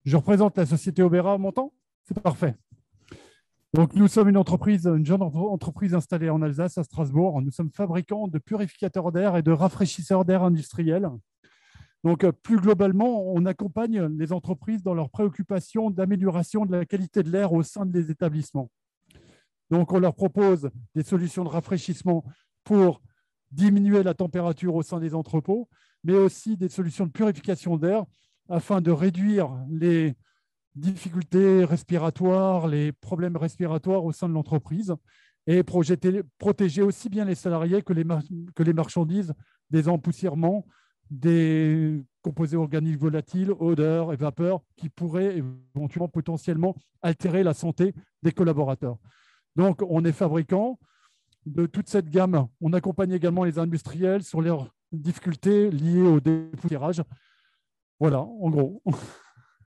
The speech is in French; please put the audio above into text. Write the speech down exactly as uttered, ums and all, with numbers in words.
Je représente la société Obera Montant. C'est parfait. Donc, nous sommes une entreprise, une jeune entreprise installée en Alsace, à Strasbourg. Nous sommes fabricants de purificateurs d'air et de rafraîchisseurs d'air industriels. Donc, plus globalement, on accompagne les entreprises dans leur préoccupation d'amélioration de la qualité de l'air au sein des établissements. Donc, on leur propose des solutions de rafraîchissement pour diminuer la température au sein des entrepôts, mais aussi des solutions de purification d'air afin de réduire les difficultés respiratoires, les problèmes respiratoires au sein de l'entreprise et projeter, protéger aussi bien les salariés que les, que les marchandises des empoussièrements, des composés organiques volatiles, odeurs et vapeurs qui pourraient éventuellement potentiellement altérer la santé des collaborateurs. Donc, on est fabricant de toute cette gamme. On accompagne également les industriels sur leurs difficultés liées au dépoussiérage. Voilà, en gros.